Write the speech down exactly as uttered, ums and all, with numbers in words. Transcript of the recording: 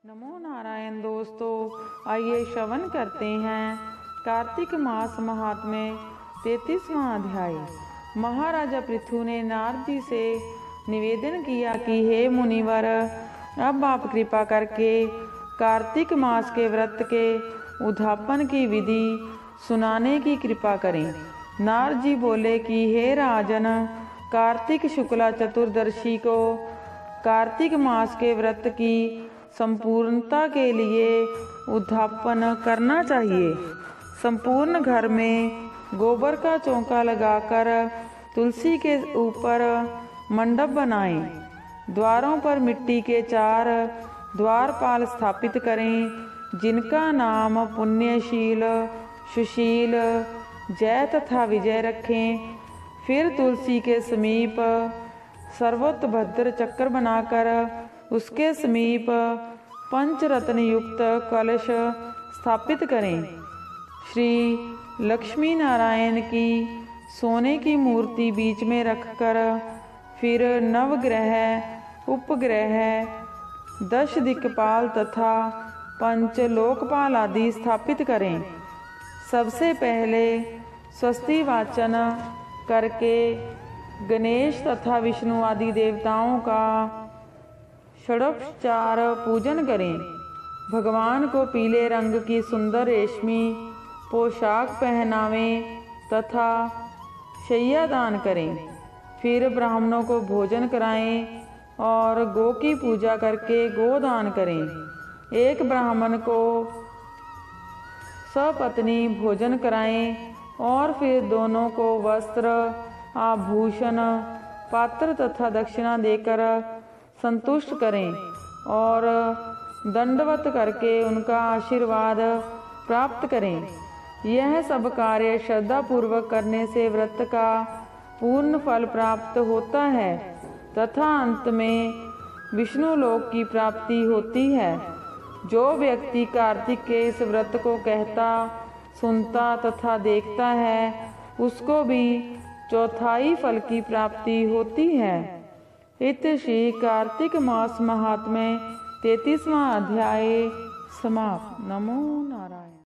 नमो नारायण दोस्तों, आइए श्रवण करते हैं कार्तिक मास महात्म्य तैतीसवां अध्याय। महाराजा पृथु ने नारद जी से निवेदन किया कि हे मुनिवर, अब आप कृपा करके कार्तिक मास के व्रत के उद्यापन की विधि सुनाने की कृपा करें। नारद जी बोले कि हे राजन, कार्तिक शुक्ला चतुर्दशी को कार्तिक मास के व्रत की संपूर्णता के लिए उद्यापन करना चाहिए। संपूर्ण घर में गोबर का चौका लगाकर तुलसी के ऊपर मंडप बनाएं। द्वारों पर मिट्टी के चार द्वारपाल स्थापित करें, जिनका नाम पुण्यशील, सुशील, जय तथा विजय रखें। फिर तुलसी के समीप सर्वोत्भद्र चक्र बनाकर उसके समीप पंचरत्न युक्त कलश स्थापित करें। श्री लक्ष्मी नारायण की सोने की मूर्ति बीच में रखकर फिर नवग्रह, उपग्रह, दश दिक्पाल तथा पंच लोकपाल आदि स्थापित करें। सबसे पहले स्वस्ति वाचन करके गणेश तथा विष्णु आदि देवताओं का षोडशोपचार पूजन करें। भगवान को पीले रंग की सुंदर रेशमी पोशाक पहनावें तथा शैया दान करें। फिर ब्राह्मणों को भोजन कराएं और गौ की पूजा करके गोदान करें। एक ब्राह्मण को सपत्नी भोजन कराएं और फिर दोनों को वस्त्र, आभूषण, पात्र तथा दक्षिणा देकर संतुष्ट करें और दंडवत करके उनका आशीर्वाद प्राप्त करें। यह सब कार्य श्रद्धा पूर्वक करने से व्रत का पूर्ण फल प्राप्त होता है तथा अंत में विष्णु लोक की प्राप्ति होती है। जो व्यक्ति कार्तिक के इस व्रत को कहता, सुनता तथा देखता है, उसको भी चौथाई फल की प्राप्ति होती है। इत श्री कार्तिक मास महात्म्य तैतीसवां अध्याय समाप्त। नमो नारायण।